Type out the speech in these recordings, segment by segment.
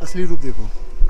असली रूप देखो।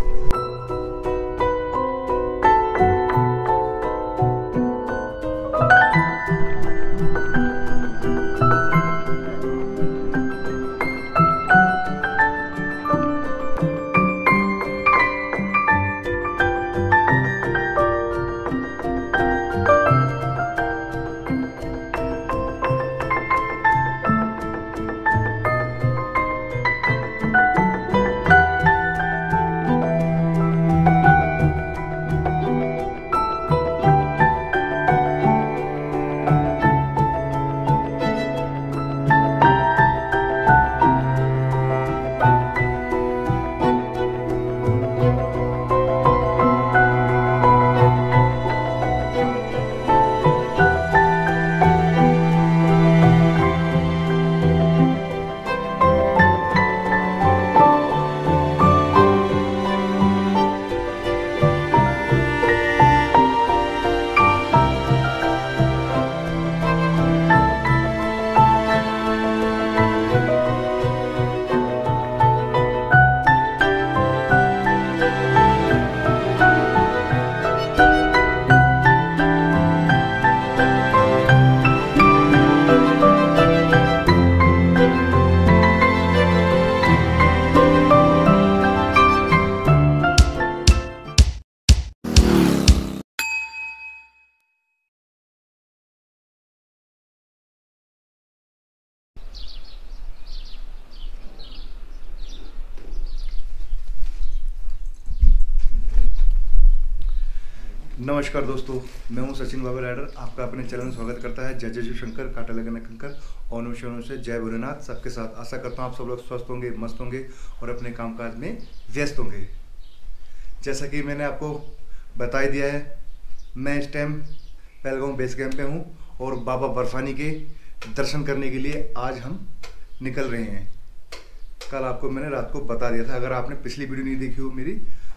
नमस्कार दोस्तों, मैं हूं सचिन बाबा राइडर। आपका अपने चैनल में स्वागत करता है। जय जय शिव शंकर, काटा लगन कंकर, ओम से जय भोलेनाथ। सबके साथ आशा करता हूं आप सब लोग स्वस्थ होंगे, मस्त होंगे और अपने कामकाज में व्यस्त होंगे। जैसा कि मैंने आपको बता ही दिया है, मैं इस टाइम पहलगाम बेस कैंप पे हूँ और बाबा बर्फानी के दर्शन करने के लिए आज हम निकल रहे हैं। कल आपको मैंने रात को बता दिया था। अगर आपने पिछली वीडियो नहीं देखी हो मेरी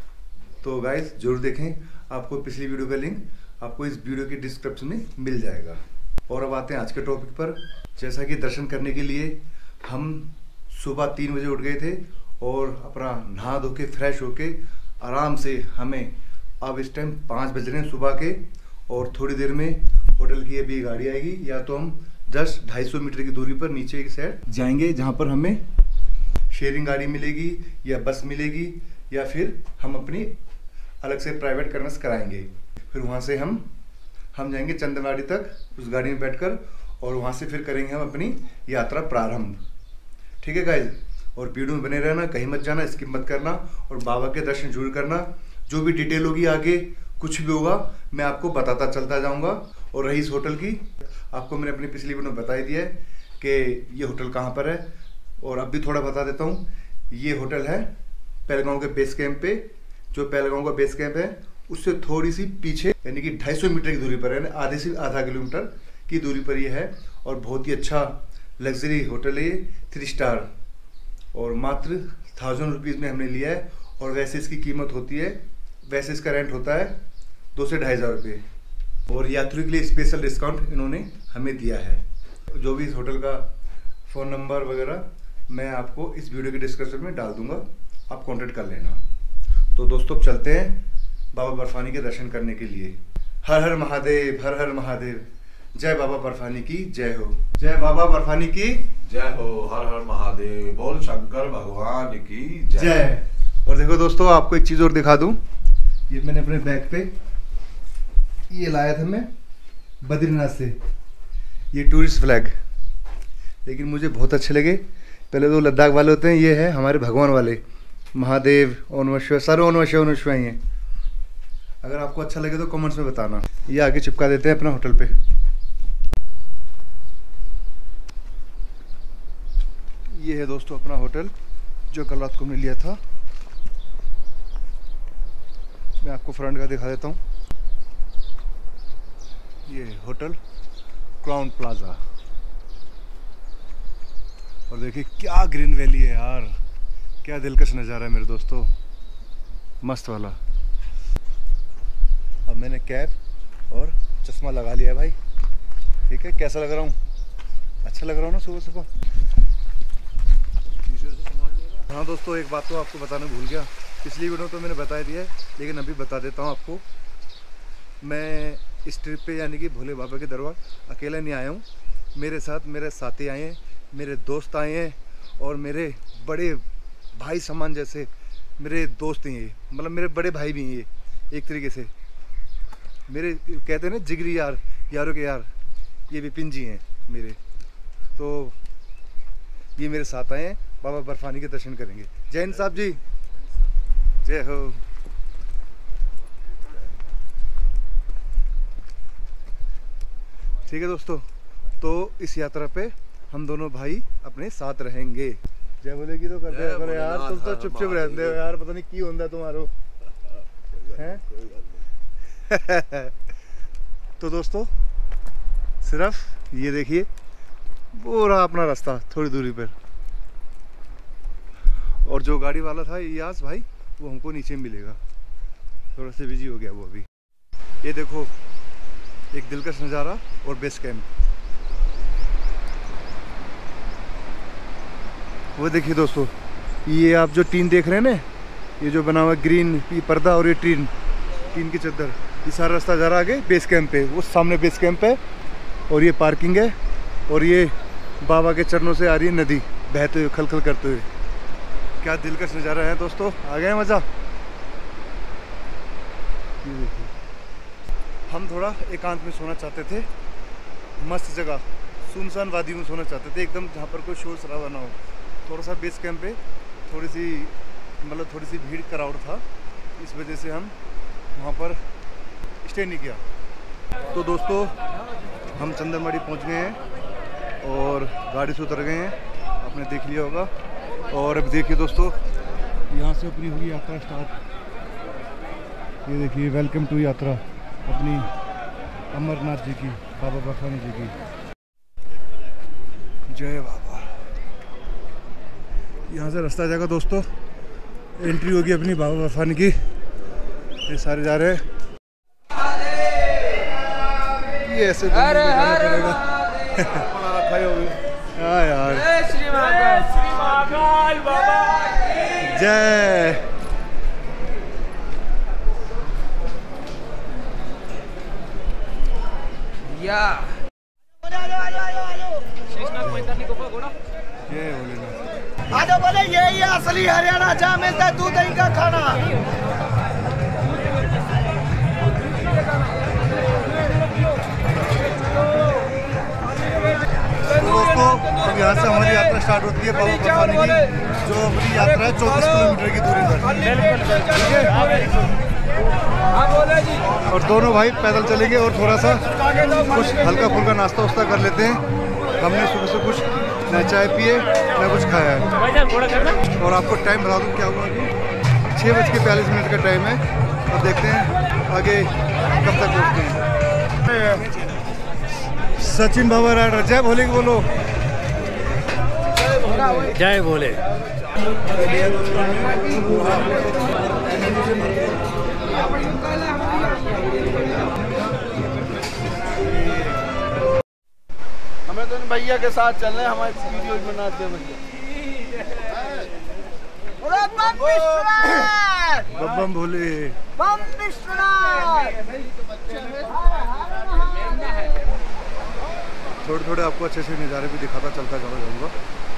तो गाइस जरूर देखें। आपको पिछली वीडियो का लिंक आपको इस वीडियो के डिस्क्रिप्शन में मिल जाएगा। और अब आते हैं आज के टॉपिक पर। जैसा कि दर्शन करने के लिए हम सुबह 3 बजे उठ गए थे और अपना नहा धो के फ्रेश होके आराम से हमें अब इस टाइम 5 बज रहे हैं सुबह के। और थोड़ी देर में होटल की अभी गाड़ी आएगी, या तो हम जस्ट 250 मीटर की दूरी पर नीचे की साइड जाएंगे जहाँ पर हमें शेयरिंग गाड़ी मिलेगी या बस मिलेगी, या फिर हम अपनी अलग से प्राइवेट कन्वेंस कराएंगे। फिर वहाँ से हम जाएंगे चंदनवाड़ी तक उस गाड़ी में बैठकर, और वहाँ से फिर करेंगे हम अपनी यात्रा प्रारंभ। ठीक है गाइज, और वीडियो में बने रहना, कहीं मत जाना, स्किप मत करना और बाबा के दर्शन जरूर करना। जो भी डिटेल होगी आगे कुछ भी होगा मैं आपको बताता चलता जाऊँगा। और रही इस होटल की, आपको मैंने अपनी पिछली वीडियो में बता ही दिया है कि ये होटल कहाँ पर है, और अब भी थोड़ा बता देता हूँ। ये होटल है पहलगाम के बेस कैंप पे। जो पहलगाम का बेस कैंप है उससे थोड़ी सी पीछे, यानी कि 250 मीटर की दूरी पर है, आधे से आधा किलोमीटर की दूरी पर ये है। और बहुत ही अच्छा लग्जरी होटल है ये, 3 स्टार, और मात्र 1000 रुपीज़ में हमने लिया है। और वैसे इसकी कीमत होती है, वैसे इसका रेंट होता है 2 से 2500 रुपये, और यात्रियों के लिए स्पेशल डिस्काउंट इन्होंने हमें दिया है। जो भी इस होटल का फ़ोन नंबर वगैरह मैं आपको इस वीडियो के डिस्क्रिप्शन में डाल दूंगा, आप कॉन्टेक्ट कर लेना। तो दोस्तों चलते हैं बाबा बर्फानी के दर्शन करने के लिए। हर हर महादेव, हर हर महादेव। जय बाबा बर्फानी की जय हो, जय बाबा बर्फानी की जय हो, हर हर महादेव, बोल शंकर भगवान की जय। और देखो दोस्तों, आपको एक चीज़ और दिखा दूं। ये मैंने अपने बैग पे ये लाया था मैं बद्रीनाथ से, ये टूरिस्ट फ्लैग, लेकिन मुझे बहुत अच्छे लगे। पहले तो लद्दाख वाले होते हैं, ये है हमारे भगवान वाले, महादेव, ओम नमः शिवाय, सारे ओम नमः शिवाय, ओम नमः शिवाय हैं। अगर आपको अच्छा लगे तो कमेंट्स में बताना। ये आगे चिपका देते हैं अपना होटल पे। ये है दोस्तों अपना होटल जो कल रात को हमने लिया था। मैं आपको फ्रंट का दिखा देता हूँ। ये होटल क्राउन प्लाजा, और देखिए क्या ग्रीन वैली है यार, क्या दिलकश नज़ारा है मेरे दोस्तों, मस्त वाला। अब मैंने कैप और चश्मा लगा लिया है भाई। ठीक है, कैसा लग रहा हूँ? अच्छा लग रहा हूँ ना सुबह सुबह? हाँ दोस्तों, एक बात तो आपको बताना भूल गया, पिछली वीडियो तो मैंने बता दिया है, लेकिन अभी बता देता हूँ आपको। मैं इस ट्रिप पे यानी कि भोले बाबा के दरबार अकेला नहीं आया हूँ, मेरे साथ मेरे साथी आए हैं, मेरे दोस्त आए हैं और मेरे बड़े भाई समान जैसे मेरे दोस्त हैं ये, मतलब मेरे बड़े भाई भी हैं ये एक तरीके से। मेरे कहते हैं ना जिगरी यार, यारों के यार, ये विपिन जी हैं मेरे। तो ये मेरे साथ आए हैं, बाबा बर्फानी के दर्शन करेंगे। जय हिंद साहब जी, जय हो। ठीक है दोस्तों, तो इस यात्रा पे हम दोनों भाई अपने साथ रहेंगे। जय बोले की तो कर दे करो यार, तुम तो चुप चुप रहते हो यार, पता नहीं की होता तुम्हारो हैं। तो दोस्तों सिर्फ ये देखिए, वो रहा अपना रास्ता थोड़ी दूरी पर, और जो गाड़ी वाला था इयास भाई, वो हमको नीचे मिलेगा, थोड़ा सा बिजी हो गया वो अभी। ये देखो एक दिलकश नज़ारा और बेस कैंप, वो देखिए दोस्तों। ये आप जो टीन देख रहे हैं ना, ये जो बना हुआ ग्रीन ये पर्दा और ये टीन की चद्दर, ये सारा रास्ता जा रहा आगे बेस कैंप पे। वो सामने बेस कैंप है और ये पार्किंग है, और ये बाबा के चरणों से आ रही है नदी बहते हुए, खलखल करते हुए। क्या दिलकश नज़ारा है दोस्तों, आ गया मज़ा। ये देखिए, हम थोड़ा एकांत में सोना चाहते थे, मस्त जगह सुनसान वादी में सोना चाहते थे, एकदम जहाँ पर कोई शोर शराबा ना हो। थोड़ा सा बेस कैंप पे थोड़ी सी भीड़ क्राउड था, इस वजह से हम वहाँ पर स्टे नहीं किया। तो दोस्तों हम चंदनवाड़ी पहुँच गए हैं और गाड़ी से उतर गए हैं, आपने देख लिया होगा। और अब देखिए दोस्तों, यहाँ से अपनी हुई यात्रा स्टार्ट। ये देखिए, वेलकम टू यात्रा अपनी अमरनाथ जी की, बाबा बर्फानी जी की। जय बाबा। यहाँ से रास्ता जाएगा दोस्तों, एंट्री होगी अपनी बाबा बर्फानी की। ये सारे जा रहे हैं, ये ऐसे हाँ यार, श्री महाकाल बाबा जय। या आजो बोले यही असली हरियाणा, जहाँ मिलता है दूध दही का खाना। दोस्तों अब यहाँ से हमारी यात्रा स्टार्ट होती है बाबा बर्फानी की, जो अपनी यात्रा है 24 किलोमीटर की दूरी पर, ठीक है। और दोनों भाई पैदल चलेंगे और थोड़ा सा कुछ हल्का फुल्का नाश्ता वास्ता कर लेते हैं। हमने सुबह से कुछ न चाय पिए न कुछ खाया है। और आपको टाइम बता दूँ क्या हुआ, अभी 6:42 का टाइम है। और देखते हैं आगे कब तक पहुँचते हैं। सचिन बाबा राइडर, जय भोले की बोलो। जय भोले। हमें तो भैया के साथ चल रहे हैं, हमारे वीडियो बनाते हैं भैया। बम भोले, बम विश्वनाथ। थोड़े थोड़े आपको अच्छे से नज़ारे भी दिखाता चलता जाऊँगा।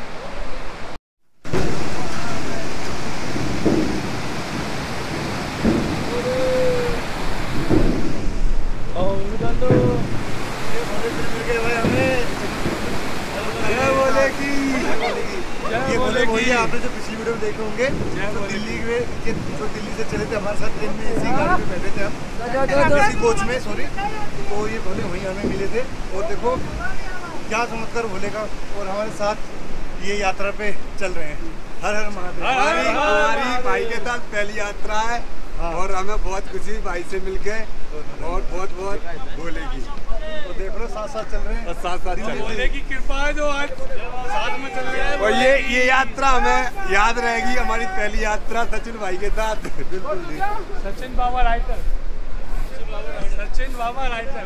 ये बोले वही आपने जो पिछली वीडियो में देखे होंगे, तो दिल्ली से चले थे हमारे साथ ट्रेन में, इसी गाड़ी में बैठे थे हम, इसी कोच में, सॉरी। तो ये बोले वहीं हमें मिले थे। और देखो क्या चमत्कार भोले का, और हमारे साथ ये यात्रा पे चल रहे हैं। हर हर महादेव। हमारी भाई के साथ पहली यात्रा है। हाँ। और हमें बहुत खुशी भाई से मिलके, और बहुत बहुत भोले की। तो देख लो साथ साथ चल रहे हैं, और साथ साथ चल रहे हैं। भोले की कृपा है जो आज साथ में चल रहे हैं। और ये यात्रा हमें याद रहेगी, हमारी पहली यात्रा सचिन भाई के साथ। बिल्कुल जी। Sachin Baba writer, Sachin Baba writer.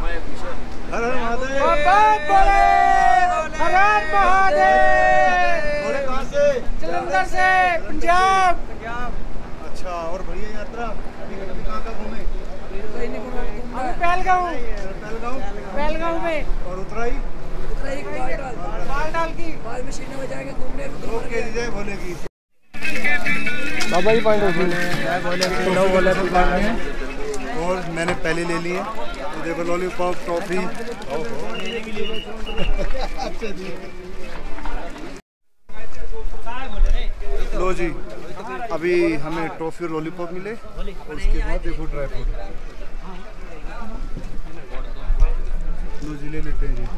हर हर महादेव। हर हर महादेव। जलंधर से पंजाब। अच्छा, और बढ़िया यात्रा। अभी कहाँ घूमे? पहलगांव में। और उतराई बाल की मशीनों में जाएंगे घूमने। ओके जय भोले की। बाबा ही पॉइंट और मैंने पहले ले लिए, तो देखो लॉलीपॉप, टॉफी। लो जी, अभी हमें टॉफी और लॉलीपॉप मिले और उसके बाद देखो ड्राई फ्रूट। लो जी, ले लेते हैं जी।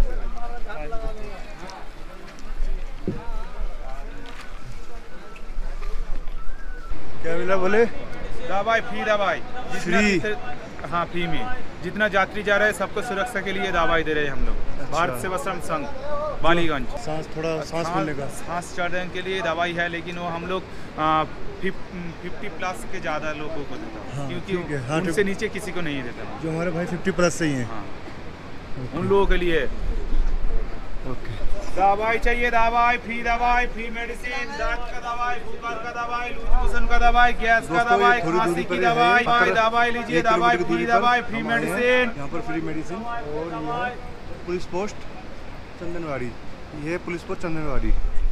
क्या मिला बोले? दवाई फ्री, दवाई फ्री? हाँ फ्री में। जितना यात्री जा रहे हैं सबको सुरक्षा के लिए दवाई दे रहे हैं हम लोग। भारत सेवाश्रम संघ बालीगंज। सांस थोड़ा सांस फूलने का, सांस चढ़ने के लिए दवाई है, लेकिन वो हम लोग 50 प्लस के ज़्यादा लोगों को देता है। हाँ, क्योंकि हाँ, उनसे नीचे किसी को नहीं देता। जो हमारे भाई 50 प्लस से ही हैं। हाँ, उन लोगों के लिए ओके। दवाई चाहिए, दवाई फ्री मेडिसिन, दांत का दवाई, बुखार का दवाई, लूज मोशन का दवाई, गैस का दवाई, खांसी की दवाई, दवाई लीजिए, दवाई फ्री मेडिसिन। यहाँ पर फ्री मेडिसिन। और ये पुलिस पोस्ट चंदनवाड़ी, ये पुलिस पोस्ट चंदनवाड़ी।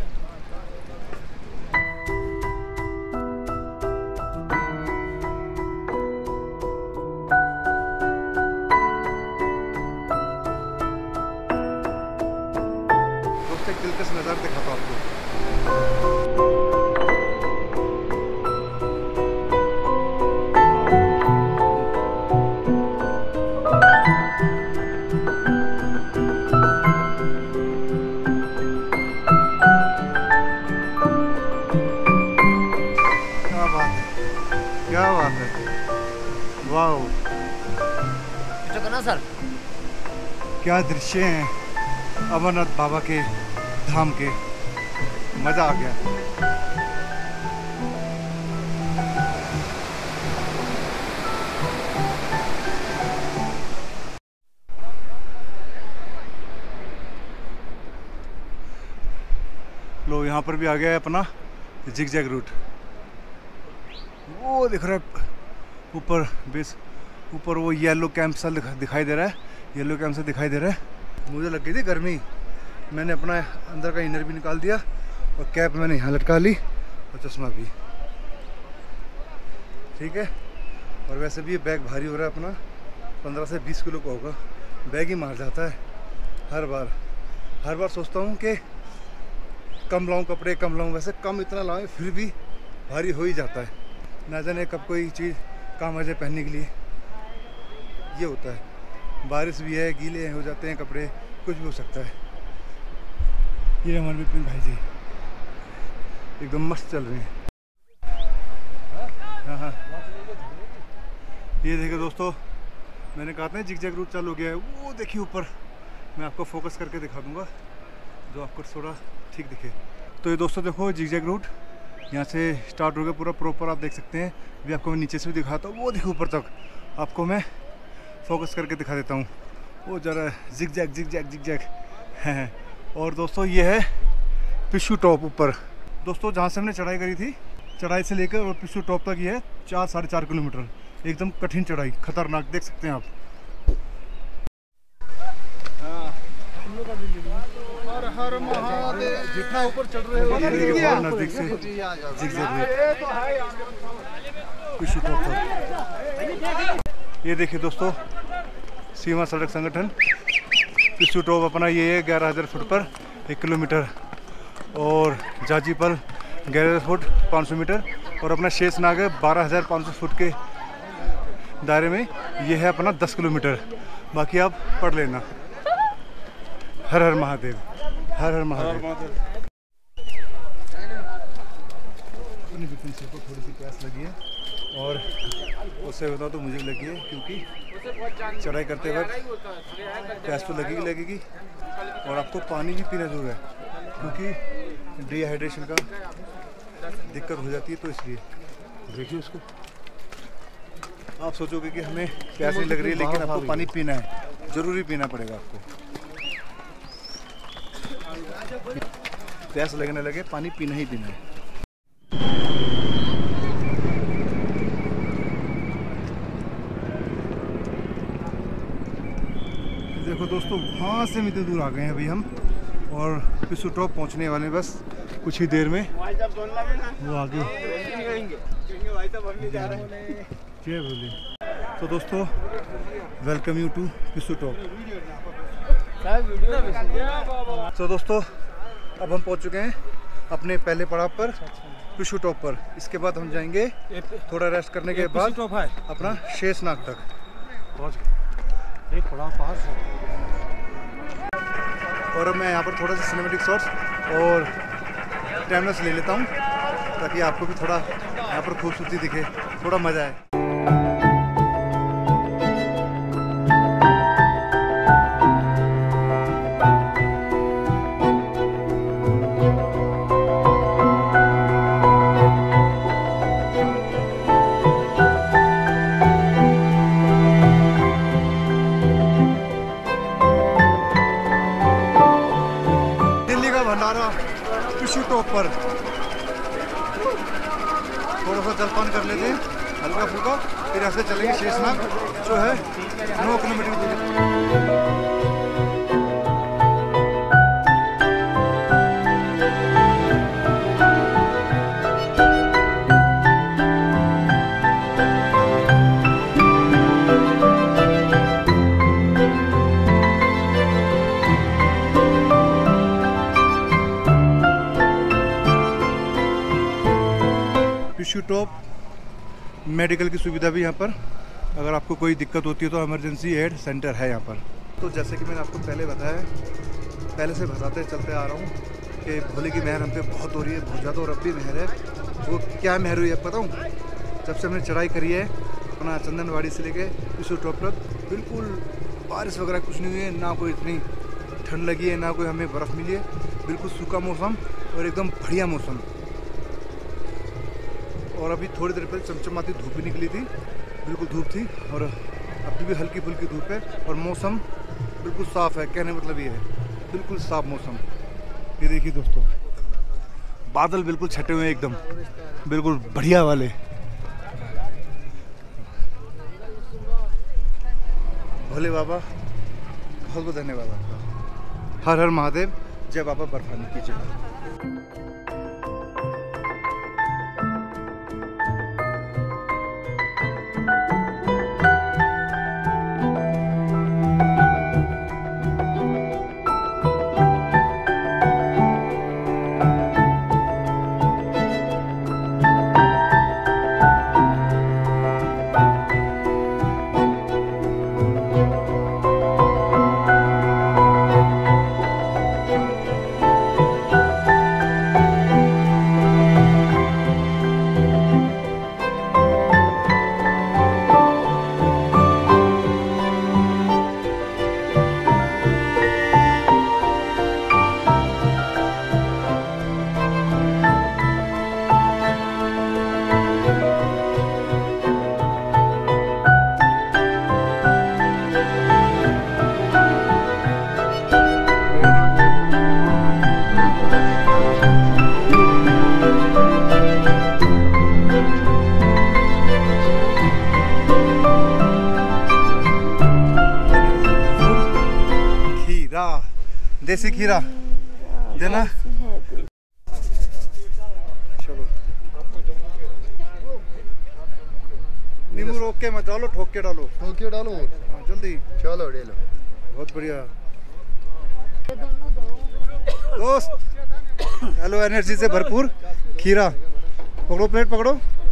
दोस्तों एक दिलकश नज़ारा दिखाता हूँ आपको। क्या बात है, वाह, सर क्या दृश्य हैं अमरनाथ बाबा के धाम के। मजा आ गया। लो यहाँ पर भी आ गया है अपना जिगजैग रूट। वो दिख रहा है ऊपर बेस, ऊपर वो येलो कैंप सा दिखाई दे रहा है, येलो कैंप से दिखाई दे रहा है। मुझे लग गई थी गर्मी, मैंने अपना अंदर का इनर भी निकाल दिया और कैप मैंने यहाँ लटका ली और चश्मा भी। ठीक है, और वैसे भी ये बैग भारी हो रहा है अपना, 15 से 20 किलो का होगा। बैग ही मार जाता है हर बार सोचता हूँ कि कम लाऊं कपड़े, कम लाऊं, वैसे कम इतना लाऊं फिर भी भारी हो ही जाता है। ना जाने कब कोई चीज़ काम आ जाए पहनने के लिए, ये होता है। बारिश भी है, गीले हो जाते हैं कपड़े, कुछ भी हो सकता है। ये हमारे विपिन भाई जी एकदम मस्त चल रहे हैं। हाँ, ये देखिए दोस्तों, मैंने कहा था जिगजैग रूट चालू हो गया है। वो देखिए ऊपर, मैं आपको फोकस करके दिखा दूंगा जो आपको थोड़ा ठीक दिखे। तो ये दोस्तों देखो जिगजैग रूट यहाँ से स्टार्ट हो गया पूरा प्रॉपर, आप देख सकते हैं। भी आपको मैं नीचे से भी दिखाता हूँ, वो देखो ऊपर तक आपको मैं फोकस करके दिखा देता हूँ। वो जरा जिगजैग है। और दोस्तों ये है पिशू टॉप ऊपर। दोस्तों जहाँ से हमने चढ़ाई करी थी, चढ़ाई से लेकर और पिशू टॉप तक ये है 4-4.5 किलोमीटर, एकदम कठिन चढ़ाई, खतरनाक, देख सकते हैं आप। हर महादेव, जितना ऊपर चढ़ रहे हो नजदीक से पिशू टॉप तक। ये देखिए दोस्तों, सीमा सड़क संगठन पिशू टॉप अपना ये है 11,000 फुट पर 1 किलोमीटर, और जाजीपल 11,000 फुट 500 मीटर, और अपना शेषनाग है 12,500 फुट के दायरे में, ये है अपना 10 किलोमीटर। बाकी आप पढ़ लेना। हर हर महादेव, हर हर महादेव। अपनी विपिन सिंह को थोड़ी सी प्यास लगी है, और उससे बताओ तो मुझे भी लगी है, क्योंकि चढ़ाई करते वक्त प्यास तो लगेगी, और आपको पानी भी पीना जरूर है, क्योंकि डिहाइड्रेशन का दिक्कत हो जाती है। तो इसलिए देखिए उसको, आप सोचोगे कि हमें प्यास नहीं लग रही है, लेकिन आपको पानी पीना है, ज़रूरी पीना पड़ेगा आपको। प्यास लगने लगे, पानी पीना ही पीना है। देखो दोस्तों, वहाँ से इतनी दूर आ गए हैं अभी हम, और पिस्सू टॉप पहुँचने वाले हैं बस कुछ ही देर में। वो आगे जय भोले। तो दोस्तों, welcome you to Pissu top. तो दोस्तों, अब हम पहुंच चुके हैं अपने पहले पड़ाव पर, पिस्सू टॉप पर। इसके बाद हम जाएंगे थोड़ा रेस्ट करने के बाद अपना शेषनाग तक पहुंच गए। एक पड़ाव पास है। और अब मैं यहाँ पर थोड़ा सा सिनेमेटिक शॉट्स और टाइमलेस ले लेता हूँ ताकि आपको भी थोड़ा यहाँ पर खूबसूरती दिखे, थोड़ा मज़ा आए। पिस्सू टॉप पर थोड़ा सा जलपान कर लेते हैं हल्का फुल्का, फिर ऐसे चलेंगे शेषनाग जो है 9 किलोमीटर की दूरी। पिस्सू टॉप मेडिकल की सुविधा भी यहाँ पर, अगर आपको कोई दिक्कत होती है तो इमरजेंसी एड सेंटर है यहाँ पर। तो जैसे कि मैंने आपको पहले बताया, पहले से बताते चलते आ रहा हूँ कि भोले की मेहर हम पे बहुत हो रही है, बहुत ज़्यादा, और अब भी मेहर है। वो क्या मेहर हुई है बताऊँ? जब से हमने चढ़ाई करी है अपना चंदनवाड़ी से लेके पिस्सू टॉप तक, बिल्कुल बारिश वगैरह कुछ नहीं हुई है, ना कोई इतनी ठंड लगी है, ना कोई हमें बर्फ़ मिली है। बिल्कुल सूखा मौसम और एकदम बढ़िया मौसम। और अभी थोड़ी देर पहले चमचमाती धूप भी निकली थी, बिल्कुल धूप थी, और अभी भी हल्की फुल्की धूप है, और मौसम बिल्कुल साफ़ है। कहने मतलब ये है, बिल्कुल साफ़ मौसम। ये देखिए दोस्तों, बादल बिल्कुल छटे हुए हैं एकदम, बिल्कुल बढ़िया वाले। भोले बाबा, बहुत बहुत धन्यवाद आपका। हर हर महादेव, जय बाबा बर्फानी की जय। देसी खीरा देना। चलो, नींबू रोक के मत डालो, ठोक के डालो। ठोक के डालो, हाँ जल्दी। चलो ले लो, बहुत बढ़िया दोस्त। हेलो, एनर्जी से भरपूर खीरा। पकड़ो, प्लेट पकड़ो।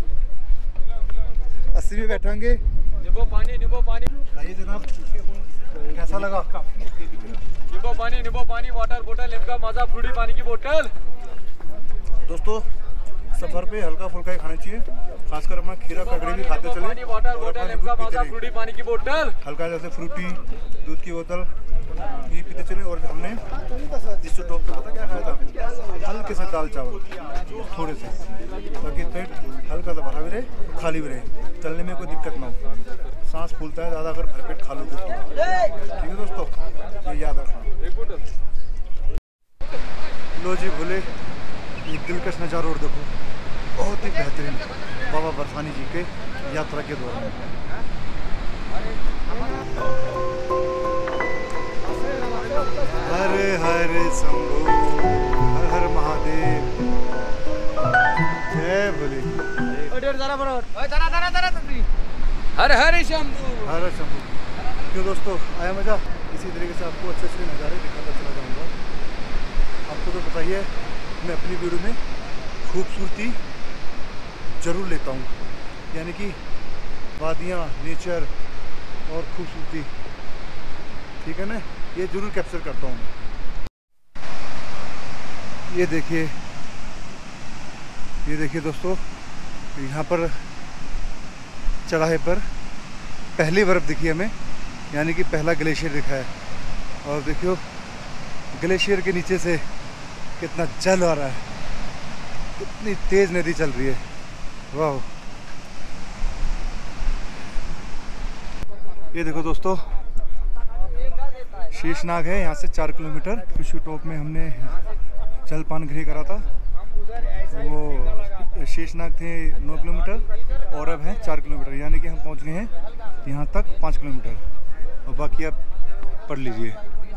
80 में बैठेंगे। नींबू पानी। लाइए जनाब, कैसा लगा? नींबू पानी, वाटर बोतल, लिमका, मजा, फ्रूटी पानी की बोतल। दोस्तों, सफर पे हल्का फुल्का ही खाना चाहिए, खासकर अपना खीरा ककड़ी भी खाते चले, वाटर बोतल, लिमका, मजा, फ्रूटी पानी की बोतल। हल्का जैसे फ्रूटी, दूध की बोतल ये पीते चले। और हमने पिस्सू टॉप पे पता क्या खाया था? हल्के से दाल चावल, थोड़े से, ताकि पेट हल्का सा भरा भी रहे, खाली भी रहे, चलने में कोई दिक्कत ना हो। सांस फूलता है ज़्यादा अगर भरपेट खा लो तो। ठीक है दोस्तों, ये याद रखना। लो जी भोले, एक दिलकश नज़ारा और देखो, बहुत ही बेहतरीन बाबा बर्फानी जी के यात्रा के दौरान। हरे हरे शंभो, हर हर महादेव, जय भोले। हर हर शंभू। हर शंभू। क्यों दोस्तों, आया मज़ा? इसी तरीके से आपको अच्छे अच्छे नज़ारे दिखाता चला जाऊँगा। आपको तो पता ही है, मैं अपनी वीडियो में खूबसूरती ज़रूर लेता हूँ, यानी कि वादियाँ, नेचर और खूबसूरती, ठीक है ना, ये ज़रूर कैप्चर करता हूँ। ये देखिए दोस्तों, यहाँ पर चढ़ाई पर पहली बर्फ़ दिखी हमें, यानी कि पहला ग्लेशियर दिखा है। और देखियो ग्लेशियर के नीचे से कितना जल आ रहा है, कितनी तेज़ नदी चल रही है, वाह। ये देखो दोस्तों, शेषनाग है, यहाँ से 4 किलोमीटर। फिशू टॉप में हमने जलपान गृह करा था, वो शेषनाग थे 9 किलोमीटर और अब हैं 4 किलोमीटर, यानी कि हम पहुँच गए हैं यहाँ तक 5 किलोमीटर, और बाकी आप पढ़ लीजिए।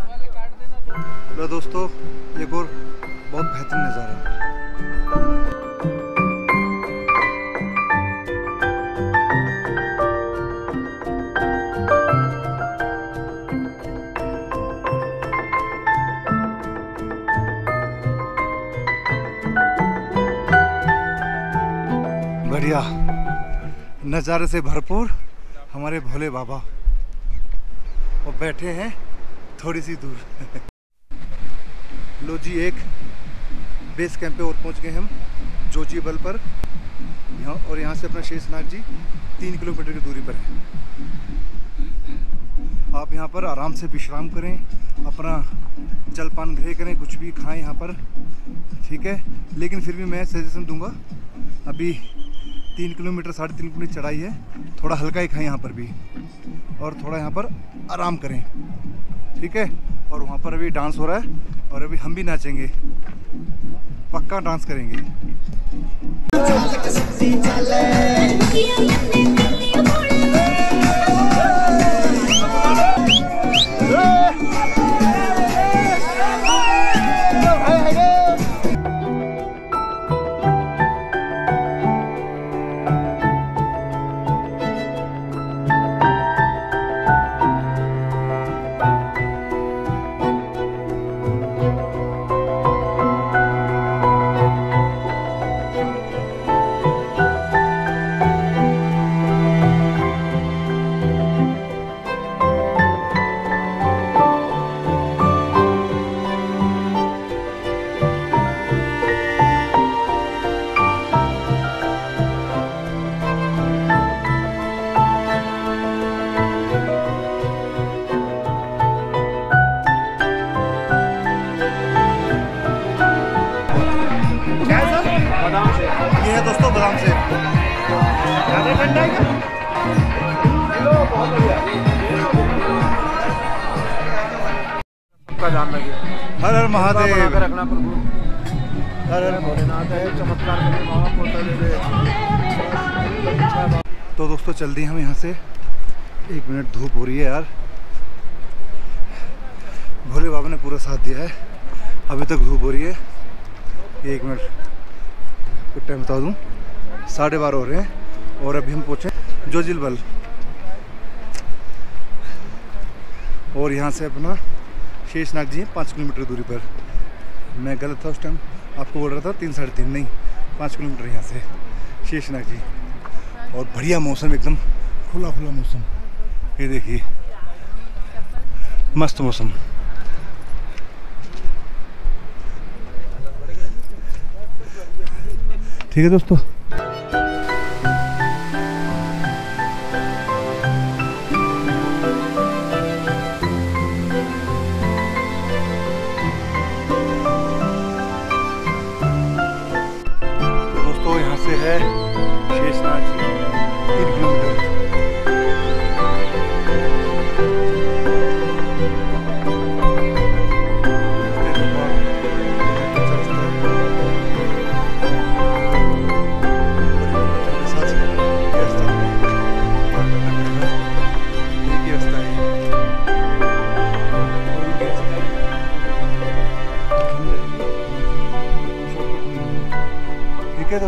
लो दोस्तों, एक और बहुत बेहतरीन नज़ारा। बढ़िया नज़ारे से भरपूर हमारे भोले बाबा, और बैठे हैं थोड़ी सी दूर। लो जी, एक बेस कैंप पे और पहुंच गए हम, जोजीबल पर यहाँ, और यहाँ से अपना शेषनाग जी 3 किलोमीटर की दूरी पर है। आप यहाँ पर आराम से विश्राम करें, अपना जलपान गृह करें, कुछ भी खाएं यहाँ पर, ठीक है। लेकिन फिर भी मैं सजेशन दूंगा, अभी 3 किलोमीटर 3.5 किलोमीटर चढ़ाई है, थोड़ा हल्का ही खाएं यहाँ पर भी, और थोड़ा यहाँ पर आराम करें, ठीक है। और वहाँ पर अभी डांस हो रहा है, और अभी हम भी नाचेंगे, पक्का डांस करेंगे। ये है दोस्तों बादाम शेक, ठंडा है क्या? बहुत बढ़िया। का ध्यान रखिए। हर हर महादेव, रखना प्रभु। हर हर भोलेनाथ है, चमत्कार करने वाला पोता दे दे। तो दोस्तों चल दी हम यहाँ से, 1 मिनट धूप हो रही है यार, भोले बाबा ने पूरा साथ दिया है, अभी तक धूप हो रही है। 1 मिनट कुछ टाइम बता दूँ, 12:30 हो रहे हैं, और अभी हम पहुँचे जोजीबल, और यहाँ से अपना शेषनाग जी 5 किलोमीटर दूरी पर। मैं गलत था उस टाइम, आपको बोल रहा था 3 साढ़े 3, नहीं 5 किलोमीटर यहाँ से शेषनाग जी। और बढ़िया मौसम, एकदम खुला खुला मौसम, ये देखिए मस्त मौसम। ठीक है दोस्तों, यहाँ से है शेषनाग जी 3 किलोमीटर। चल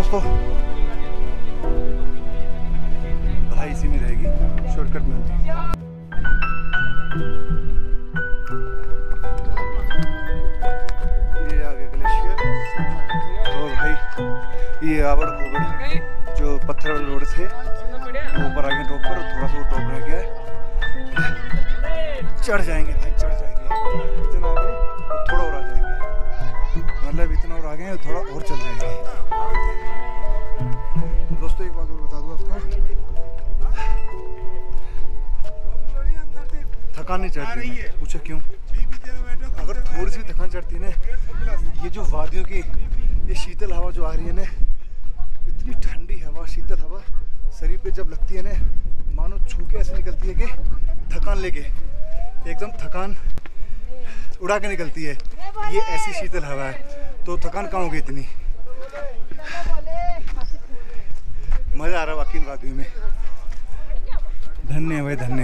दोस्तों भलाई इसी में रहेगी, शॉर्टकट में। ये आ गया ग्लेशियर। तो भाई ये आवड़ खोगड़ जो पत्थर वाले रोड थे ऊपर आ गए टॉप पर, थोड़ा सा टॉप रह गया है। चढ़ जाएंगे भाई, चढ़ जाएंगे। इतना आ गए तो थोड़ा और आ जाएंगे, मतलब इतना और आ गए थोड़ा और चल जाएंगे। दोस्तों एक बात और बता दूं आपको, थकान नहीं चढ़ती है। पूछो क्यों? अगर थोड़ी सी थकान चढ़ती है ना, ये जो वादियों की ये शीतल हवा जो आ रही है ना, इतनी ठंडी हवा, शीतल हवा शरीर पे जब लगती है ना, मानो छू के ऐसे निकलती है कि थकान लेके एकदम थकान उड़ा के निकलती है। ये ऐसी शीतल हवा है, तो थकान कहाँ होगी इतनी। मजा आ रहा है वाकई वादियों में। धन्य भाई धन्य।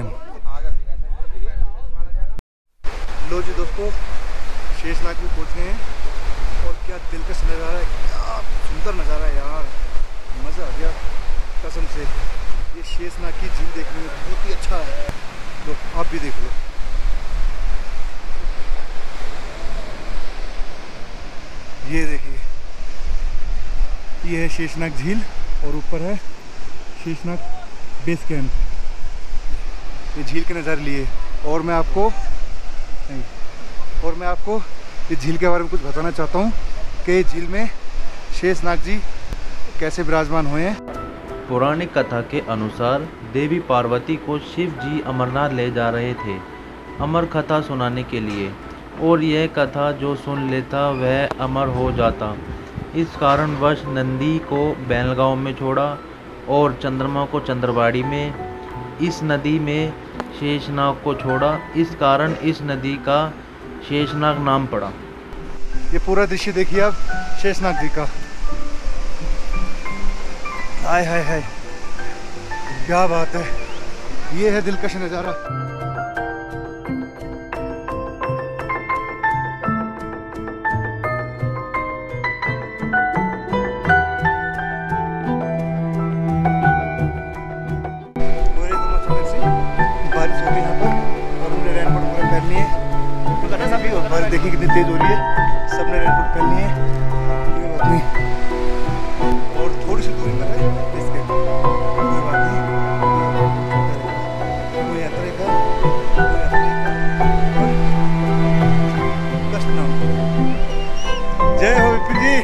लो जी दोस्तों, शेषनाग भी पहुंच गए हैं और क्या दिलकश नज़ारा है, क्या सुंदर नज़ारा है यार, मज़ा आ गया कसम से। ये शेषनाग की झील देखने में बहुत ही अच्छा है। लो आप भी देख लो। ये देखिए, ये है शेषनाग झील और ऊपर है शेषनाग बेस कैंप। ये झील के नज़ारे लिए और मैं आपको इस झील के बारे में कुछ बताना चाहता हूँ कि झील में शेषनाग जी कैसे विराजमान हुए हैं। पौराणिक कथा के अनुसार देवी पार्वती को शिव जी अमरनाथ ले जा रहे थे अमर कथा सुनाने के लिए, और यह कथा जो सुन लेता वह अमर हो जाता। इस कारणवश नंदी को बैलगांव में छोड़ा और चंद्रमा को चंद्रवाड़ी में, इस नदी में शेषनाग को छोड़ा। इस कारण इस नदी का शेषनाग नाम पड़ा। ये पूरा दृश्य देखिए आप शेषनाग जी का। हाय हाय हाय, क्या बात है। ये है दिलकश नज़ारा। बारिश हो गई यहाँ पर और हमने रेनकोट पूरा पहन लिए। बारिश देखिए कितनी तेज हो रही है, सबने रेनकोट पहन लिए कोई बात नहीं। और थोड़ी सी दूरी पर है इसके, कोई बात नहीं। कोई यात्रा का कष्ट ना हो। जय हो विपिन जी,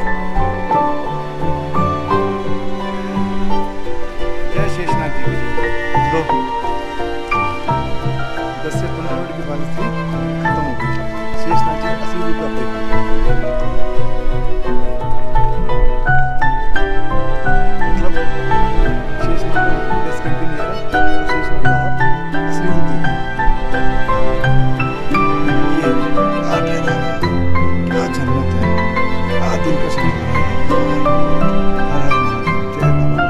जय शेषनाग जी की। दो 10 से 15 मिनट की बारिश थी, खत्म हो गई। शेषनाग जी असली रूप आप देखिए। मतलब शेषनाग बेस कंटिन्यू है और शेषनाग का आप असली रूप देखिए। ये क्या जन्नत है, क्या दिलकश नज़ारा है। हर हर महादेव, जय बाबा।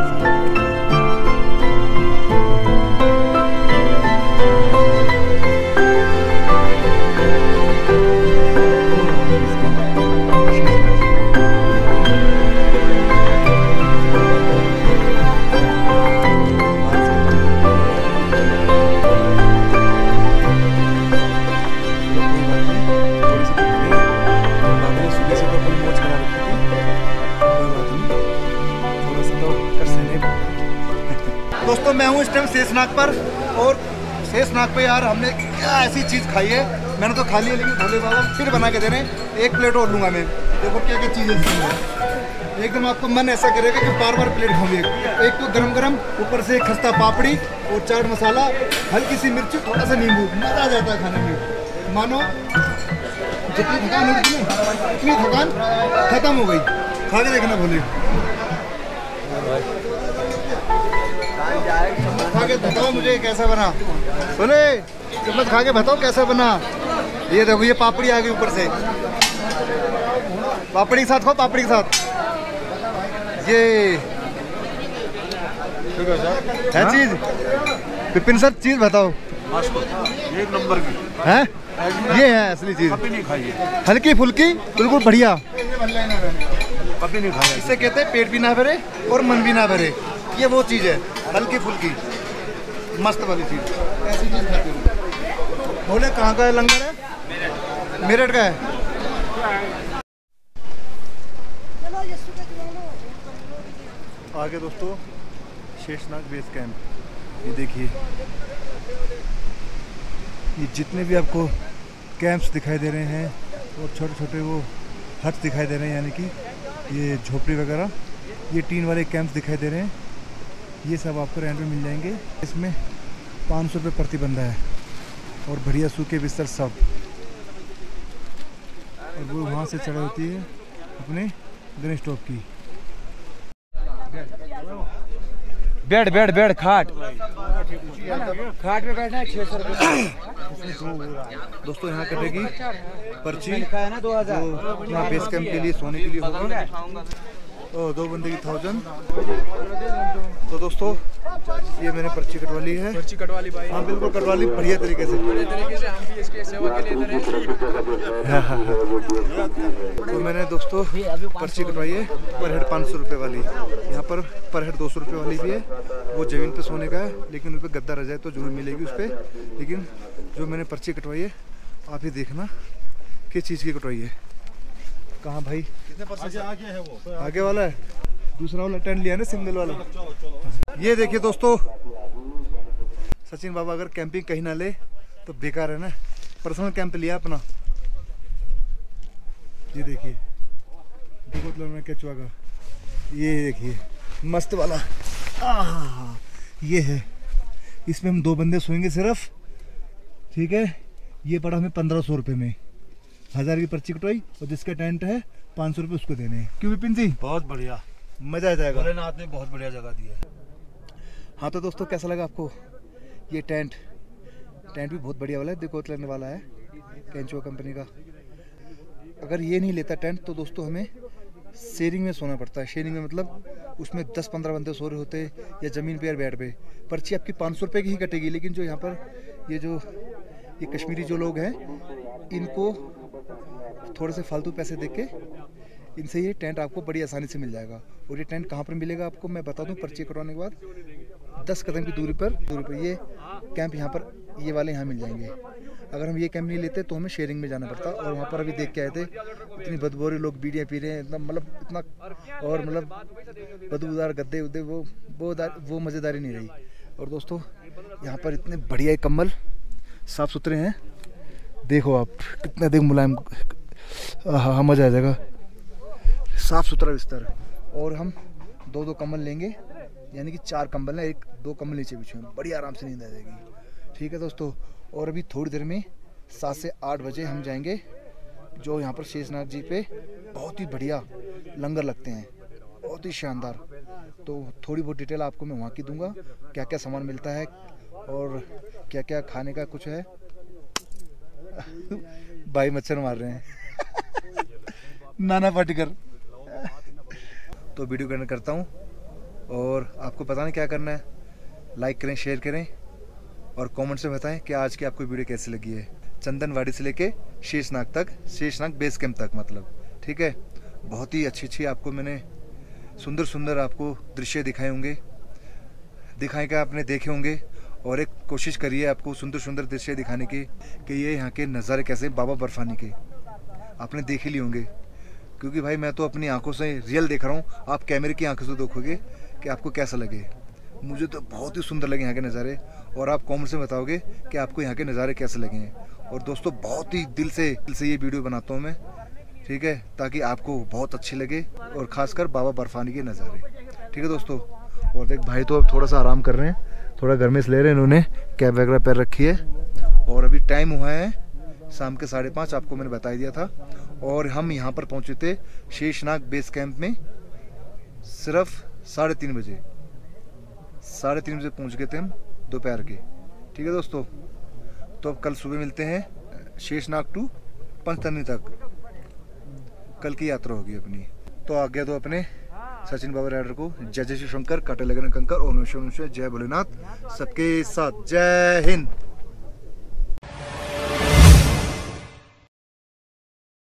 दोस्तों मैं हूँ इस टाइम शेषनाग पर, और शेषनाग पे यार हमने क्या ऐसी चीज़ खाई है। मैंने तो खा ली है, लेकिन भोले बाबा फिर बना के दे रहे हैं। एक प्लेट और लूँगा मैं। देखो क्या क्या चीज़ें है, एकदम आपको मन ऐसा करेगा कि बार बार प्लेट खाऊंगे। एक तो गरम गरम, ऊपर से खस्ता पापड़ी और चाट मसाला, हल्की सी मिर्च, थोड़ा सा नींबू, मज़ा आ जाता है खाने में। मानो जितनी थकान हो रही थी ना, इतनी थकान खत्म हो गई। खा के देखना भोले, खा के बताओ मुझे कैसा बना। बोले चम्मच खा के बताओ कैसा बना। ये देखो ये पापड़ी आ गई ऊपर से, पापड़ी के साथ खाओ, पापड़ी के साथ। ये है चीज। विपिन सर चीज बताओ। एक नंबर की है, ये है असली चीज। कभी नहीं खाई है। हल्की फुल्की बिल्कुल बढ़िया। कभी नहीं खाया। इसे कहते हैं पेट भी ना भरे और मन भी ना भरे। ये वो चीज़ है हल्की फुल्की मस्त वाली चीज़, ऐसी चीज़ खाते हो। बोले कहाँ का है लंगर है? मेरठ का है। आगे दोस्तों शेषनाग बेस कैंप, ये देखिए, ये जितने भी आपको कैंप्स दिखाई दे रहे हैं और छोटे छोटे वो हट दिखाई दे रहे हैं, यानी कि ये झोपड़ी वगैरह, ये टीन वाले कैंप्स दिखाई दे रहे हैं, ये सब आपको रेंट में मिल जाएंगे। इसमें 500 रुपये प्रति बंदा है और बढ़िया सूखे बिस्तर सब। और वो वहाँ से चढ़ाई होती है अपने गणेश टॉप की। बेड बेड बेड खाट पे बैठना है 600 रुपये। दोस्तों यहाँ कटेगी पर्ची, यहाँ बेस कैंप के लिए सोने के लिए होगा, और 2 बंदे की 1000। तो दोस्तों ये मैंने पर्ची कटवा ली है। पर्ची कटवा ली भाई? हाँ बिल्कुल कटवा ली, बढ़िया तरीके से। हम भी इसके सेवा के लिए इधर हैं। तो मैंने दोस्तों पर्ची कटवाई है पर हेड 500 रुपये वाली। यहाँ पर हेड 200 रुपये वाली भी है, वो जमीन पे सोने का है, लेकिन उस पर गद्दा रह जाए तो जरूर मिलेगी उस पर। लेकिन जो मैंने पर्ची कटवाई है आप ही देखना किस चीज़ की कटवाई है। कहाँ भाई? आगे है वो, आगे वाला है, दूसरा वाला टेंट लिया ना सिंगल वाला। ये देखिए दोस्तों, सचिन बाबा अगर कैंपिंग कहीं ना ले तो बेकार है ना, पर्सनल कैंप लिया अपना। ये देखिए देखो केचुआ का, ये देखिए मस्त वाला, ये है। इसमें हम 2 बंदे सोएंगे सिर्फ, ठीक है। ये पड़ा हमें 1500 रुपये में, 1000 की पर्ची कटवाई, और जिसका टेंट है 500 रुपये उसको देने हैं। क्यों विपिन जी? बहुत बढ़िया, मजा आ जाएगा। भोलेनाथ ने बहुत बढ़िया जगह दी है। हाँ तो दोस्तों कैसा लगा आपको ये टेंट? टेंट भी बहुत बढ़िया वाला है, देखो लेने वाला है केंचुआ कंपनी का। अगर ये नहीं लेता टेंट तो दोस्तों हमें शेयरिंग में सोना पड़ता है। शेयरिंग में मतलब उसमें 10-15 बंदे सो रहे होते, या ज़मीन पे या बेड पे। पर्ची आपकी 500 रुपये की ही कटेगी, लेकिन जो यहाँ पर ये कश्मीरी जो लोग हैं, इनको थोड़े से फालतू पैसे दे के इनसे ये टेंट आपको बड़ी आसानी से मिल जाएगा। और ये टेंट कहाँ पर मिलेगा आपको मैं बता दूं, पर्ची कटवाने के बाद 10 कदम की दूरी पर ये कैंप यहाँ पर, ये वाले यहाँ मिल जाएंगे। अगर हम ये कैंप नहीं लेते तो हमें शेयरिंग में जाना पड़ता। और वहाँ पर अभी देख के आए थे, इतनी बदबूदार लोग बीड़ियाँ पी रहे हैं, इतना, और बदबूदार गद्दे उद्दे, वो मज़ेदारी नहीं रही। और दोस्तों यहाँ पर इतने बढ़िया कम्बल साफ़ सुथरे हैं, देखो आप कितना मुलायम, हाँ मज़ा आ जाएगा, साफ़ सुथरा बिस्तर। और हम 2-2 कंबल लेंगे, यानी कि 4 कंबल है, 1-2 कंबल नीचे बिछे हैं, बड़ी आराम से नींद आ जाएगी। ठीक है दोस्तों, और अभी थोड़ी देर में 7 से 8 बजे हम जाएंगे, जो यहाँ पर शेषनाग जी पे बहुत ही बढ़िया लंगर लगते हैं, बहुत ही शानदार। तो थोड़ी बहुत डिटेल आपको मैं वहाँ की दूंगा, क्या क्या सामान मिलता है और क्या क्या खाने का कुछ है। भाई मच्छर मार रहे हैं नाना पाटेकर। तो वीडियो करना करता हूँ, और आपको पता नहीं क्या करना है, लाइक करें, शेयर करें, और कमेंट में बताएं कि आज की आपको वीडियो कैसी लगी है। चंदनवाड़ी से लेके शेषनाग तक, शेषनाग बेस कैंप तक मतलब, ठीक है। बहुत ही अच्छी आपको मैंने सुंदर आपको दृश्य दिखाए होंगे, आपने देखे होंगे, और एक कोशिश करिए आपको सुंदर दृश्य दिखाने की कि ये यहाँ के नज़ारे कैसे बाबा बर्फानी के आपने देख ही लिए होंगे। क्योंकि भाई मैं तो अपनी आंखों से रियल देख रहा हूँ, आप कैमरे की आंखों से देखोगे कि आपको कैसा लगे। मुझे तो बहुत ही सुंदर लगे यहाँ के नज़ारे, और आप कमेंट्स में बताओगे कि आपको यहाँ के नज़ारे कैसे लगे हैं। और दोस्तों बहुत ही दिल से ये वीडियो बनाता हूँ मैं, ठीक है, ताकि आपको बहुत अच्छी लगे, और ख़ासकर बाबा बर्फानी के नज़ारे। ठीक है दोस्तों, और देख भाई तो अब थोड़ा सा आराम कर रहे हैं, थोड़ा घर में से ले रहे हैं, इन्होंने कैप वगैरह पैर रखी है। और अभी टाइम हुआ है शाम के 5:30, आपको मैंने बता दिया था। और हम यहाँ पर पहुँचे थे शेषनाग बेस कैंप में सिर्फ 3:30 बजे। 3:30 बजे पहुँच गए थे हम दोपहर के। ठीक है दोस्तों, तो अब कल सुबह मिलते हैं शेषनाग टू पंचतरनी तक, कल की यात्रा होगी अपनी। तो आज्ञा दो अपने सचिन बाबा राइडर को। जय जय शिव शंकर, काटे लगन कंकर, ओम नमः शिवाय, जय भोलेनाथ, सबके साथ जय हिंद।